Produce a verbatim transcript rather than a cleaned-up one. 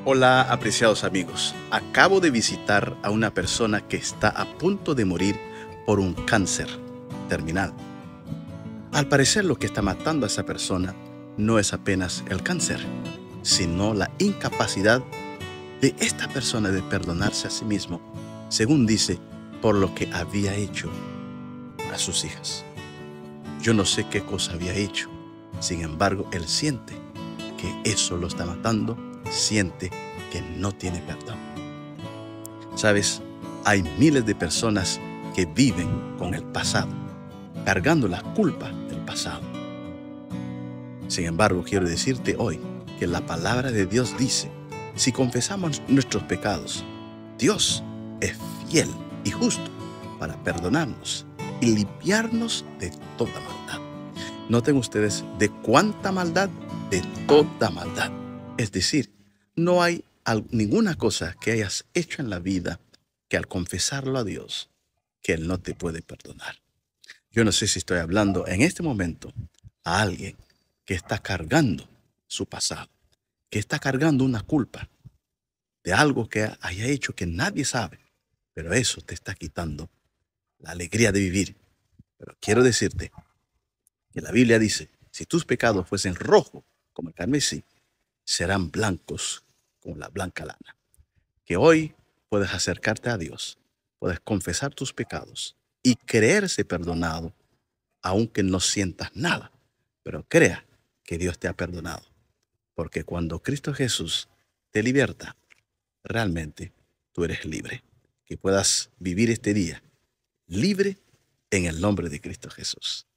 Hola, apreciados amigos. Acabo de visitar a una persona que está a punto de morir por un cáncer terminal. Al parecer, lo que está matando a esa persona no es apenas el cáncer, sino la incapacidad de esta persona de perdonarse a sí mismo, según dice, por lo que había hecho a sus hijas. Yo no sé qué cosa había hecho, sin embargo, él siente que eso lo está matando, siente que no tiene perdón. ¿Sabes? Hay miles de personas que viven con el pasado, cargando la culpa del pasado. Sin embargo, quiero decirte hoy que la palabra de Dios dice, si confesamos nuestros pecados, Dios es fiel y justo para perdonarnos y limpiarnos de toda maldad. Noten ustedes de cuánta maldad, de toda maldad. Es decir, no hay ninguna cosa que hayas hecho en la vida que al confesarlo a Dios, que Él no te puede perdonar. Yo no sé si estoy hablando en este momento a alguien que está cargando su pasado, que está cargando una culpa de algo que haya hecho que nadie sabe, pero eso te está quitando la alegría de vivir. Pero quiero decirte que la Biblia dice, si tus pecados fuesen rojos como el carmesí, serán blancos como la blanca lana. Que hoy puedes acercarte a Dios, puedes confesar tus pecados y creerse perdonado, aunque no sientas nada, pero crea que Dios te ha perdonado. Porque cuando Cristo Jesús te liberta, realmente tú eres libre. Que puedas vivir este día libre en el nombre de Cristo Jesús.